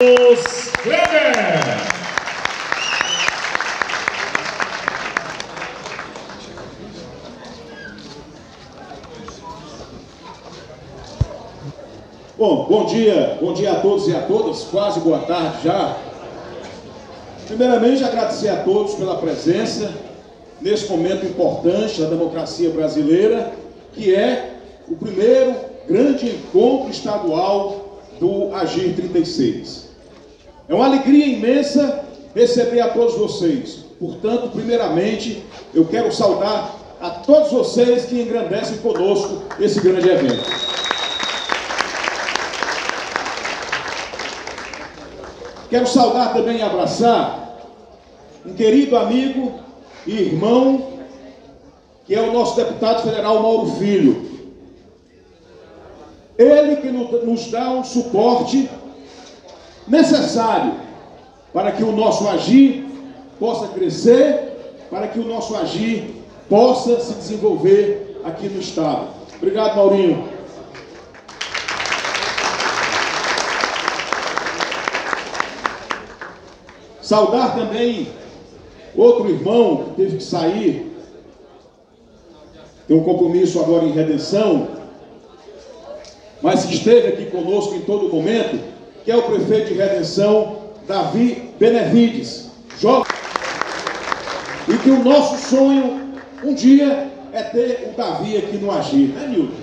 Kleber. Bom dia a todos e a todas, quase boa tarde já. Primeiramente, agradecer a todos pela presença nesse momento importante da democracia brasileira, que é o primeiro grande encontro estadual do Agir 36. É uma alegria imensa receber a todos vocês. Portanto, primeiramente, eu quero saudar a todos vocês que engrandecem conosco esse grande evento. Quero saudar também e abraçar um querido amigo e irmão, que é o nosso deputado federal Mauro Filho. Ele que nos dá um suporte necessário para que o nosso agir possa crescer, para que o nosso agir possa se desenvolver aqui no Estado. Obrigado, Maurinho. Saudar também outro irmão que teve que sair, tem um compromisso agora em Redenção, mas que esteve aqui conosco em todo momento, que é o prefeito de Redenção, Davi Benevides, jovem, e que o nosso sonho um dia é ter o Davi aqui no Agir, né, Nilton?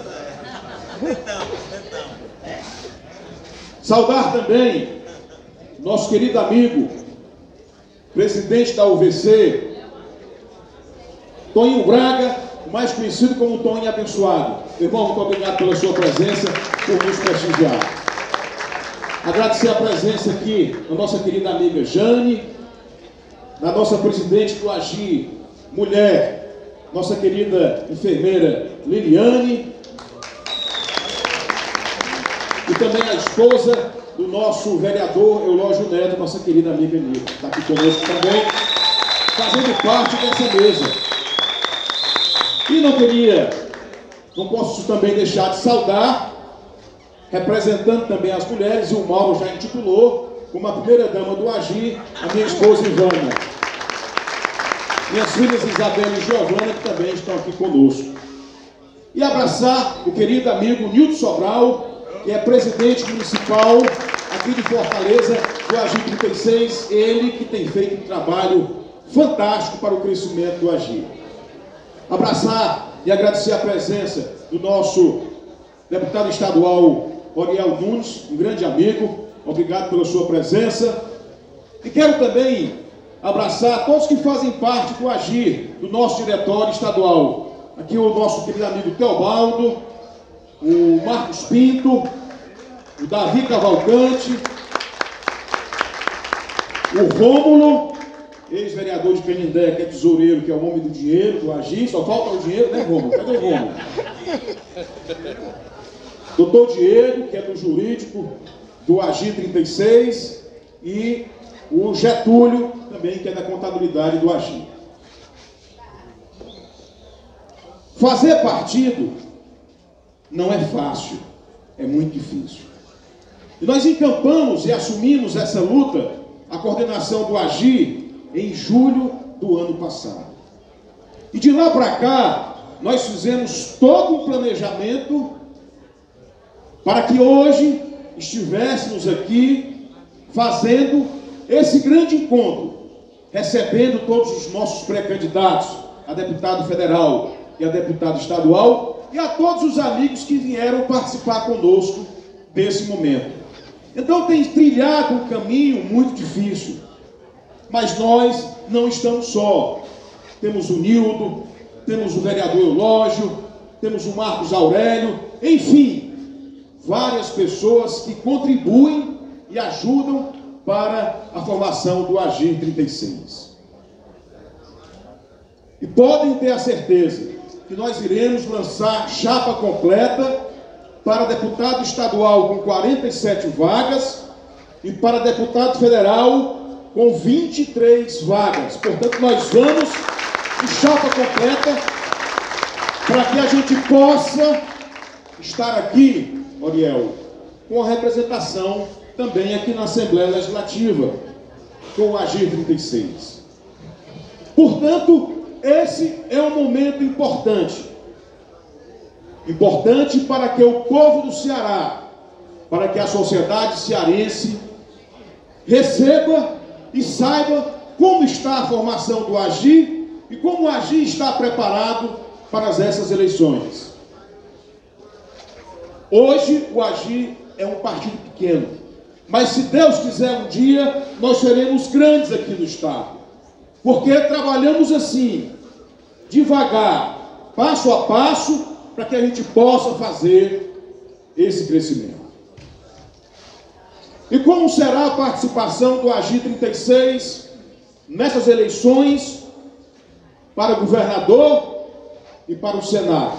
Saudar também nosso querido amigo, presidente da UVC, Toninho Braga, mais conhecido como Toninho Abençoado. Irmão, muito obrigado pela sua presença, por nos prestigiar. Agradecer a presença aqui da nossa querida amiga Jane, da nossa presidente do Agir Mulher, nossa querida enfermeira Liliane, e também a esposa do nosso vereador Eulógio Neto, nossa querida amiga Nilton, está aqui conosco também, fazendo parte dessa mesa. E não posso também deixar de saudar, representando também as mulheres, e o Mauro já intitulou, como a primeira dama do Agir, a minha esposa Ivana. Minhas filhas Isabela e Giovana, que também estão aqui conosco. E abraçar o querido amigo Nilton Sobral, que é presidente municipal aqui de Fortaleza, do Agir 36, ele que tem feito um trabalho fantástico para o crescimento do Agir. Abraçar e agradecer a presença do nosso deputado estadual Oriel Nunes, um grande amigo, obrigado pela sua presença. E quero também abraçar todos que fazem parte do Agir, do nosso diretório estadual. Aqui o nosso querido amigo Teobaldo, o Marcos Pinto, o Davi Cavalcante, o Rômulo, ex-vereador de Canindé, que é tesoureiro, que é o homem do dinheiro, do Agir, só falta o dinheiro, né, Rômulo? Cadê o Rômulo? Doutor Diego, que é do jurídico do Agir 36, e o Getúlio, também, que é da contabilidade do Agir. Fazer partido não é fácil, é muito difícil. E nós encampamos e assumimos essa luta, a coordenação do Agir, em julho do ano passado. E de lá para cá, nós fizemos todo um planejamento para que hoje estivéssemos aqui fazendo esse grande encontro, recebendo todos os nossos pré-candidatos, a deputado federal e a deputado estadual, e a todos os amigos que vieram participar conosco desse momento. Então tem trilhado um caminho muito difícil, mas nós não estamos só. Temos o Nildo, temos o vereador Eulógio, temos o Marcos Aurélio, enfim, várias pessoas que contribuem e ajudam para a formação do Agir 36. E podem ter a certeza que nós iremos lançar chapa completa para deputado estadual com 47 vagas e para deputado federal com 23 vagas. Portanto, nós vamos de chapa completa para que a gente possa estar aqui, Oriel, com a representação também aqui na Assembleia Legislativa, com o Agir 36. Portanto, esse é um momento importante. Importante para que o povo do Ceará, para que a sociedade cearense receba e saiba como está a formação do Agir e como o Agir está preparado para essas eleições. Hoje o Agir é um partido pequeno, mas se Deus quiser um dia, nós seremos grandes aqui no estado, porque trabalhamos assim, devagar, passo a passo, para que a gente possa fazer esse crescimento. E como será a participação do Agir 36 nessas eleições para governador e para o Senado?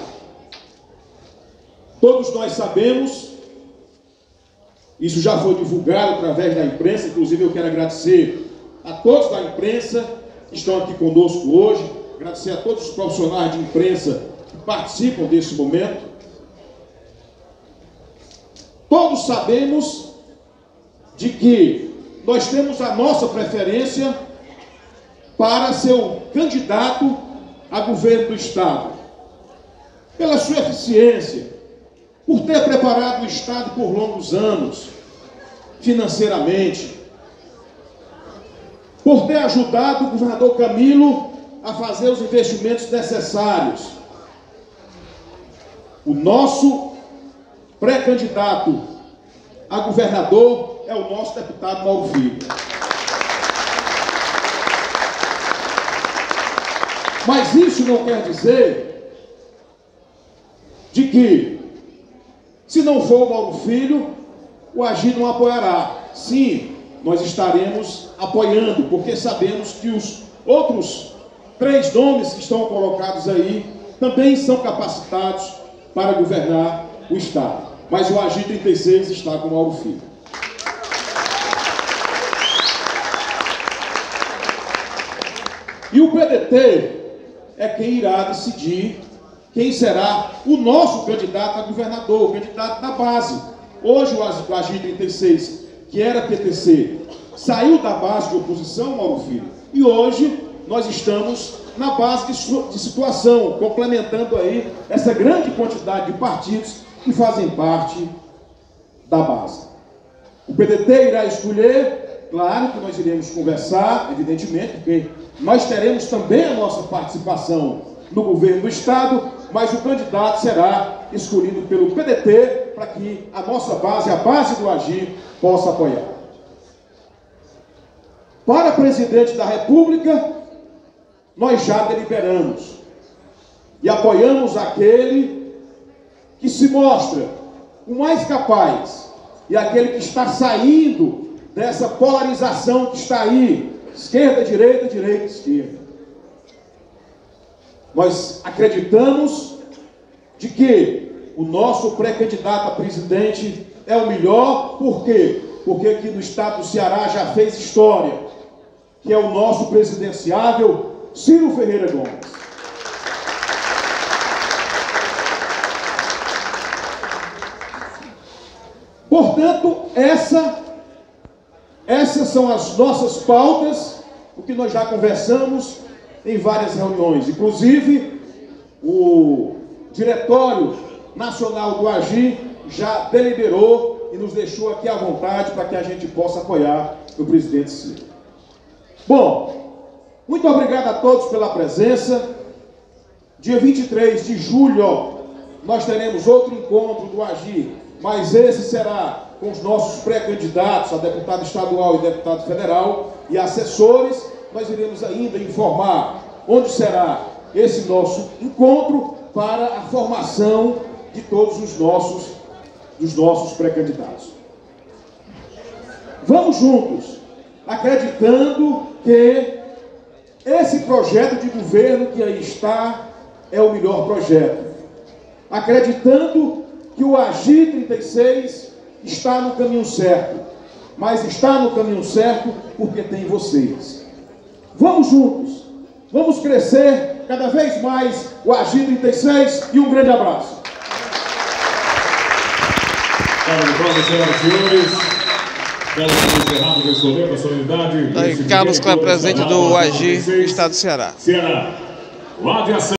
Todos nós sabemos, isso já foi divulgado através da imprensa, inclusive eu quero agradecer a todos da imprensa que estão aqui conosco hoje, agradecer a todos os profissionais de imprensa que participam desse momento. Todos sabemos de que nós temos a nossa preferência para ser o candidato a governo do estado, pela sua eficiência, por ter preparado o estado por longos anos, financeiramente, por ter ajudado o governador Camilo a fazer os investimentos necessários. O nosso pré-candidato a governador é o nosso deputado Mauro Filho. Mas isso não quer dizer de que, se não for o Mauro Filho, o Agir não apoiará. Sim, nós estaremos apoiando, porque sabemos que os outros 3 nomes que estão colocados aí também são capacitados para governar o estado. Mas o Agir 36 está com o Mauro Filho. E o PDT é quem irá decidir quem será o nosso candidato a governador, o candidato da base. Hoje o Agir 36, que era PTC, saiu da base de oposição, Mauro Filho, e hoje nós estamos na base de situação, complementando aí essa grande quantidade de partidos que fazem parte da base. O PDT irá escolher, claro que nós iremos conversar, evidentemente, porque nós teremos também a nossa participação no governo do estado, mas o candidato será escolhido pelo PDT para que a nossa base, a base do Agir, possa apoiar. Para presidente da República, nós já deliberamos e apoiamos aquele que se mostra o mais capaz e aquele que está saindo dessa polarização que está aí, esquerda, direita, esquerda. Nós acreditamos de que o nosso pré-candidato a presidente é o melhor. Por quê? Porque aqui no estado do Ceará já fez história, que é o nosso presidenciável Ciro Ferreira Gomes. Portanto, essas são as nossas pautas, o que nós já conversamos em várias reuniões. Inclusive, o Diretório Nacional do Agir já deliberou e nos deixou aqui à vontade para que a gente possa apoiar o presidente Ciro. Bom, muito obrigado a todos pela presença. Dia 23 de julho, nós teremos outro encontro do Agir, mas esse será com os nossos pré-candidatos a deputado estadual e deputado federal e assessores. Nós iremos ainda informar onde será esse nosso encontro para a formação de todos os nossos pré-candidatos. Vamos juntos, acreditando que esse projeto de governo que aí está é o melhor projeto. Acreditando que o Agir 36 está no caminho certo, mas está no caminho certo porque tem vocês. Vamos juntos, vamos crescer cada vez mais o Agir 36 e um grande abraço. Salve de palmas, senhoras e senhores. Aí, Carlos Clé, presidente do AGI, Estado do Ceará. Lá de ação.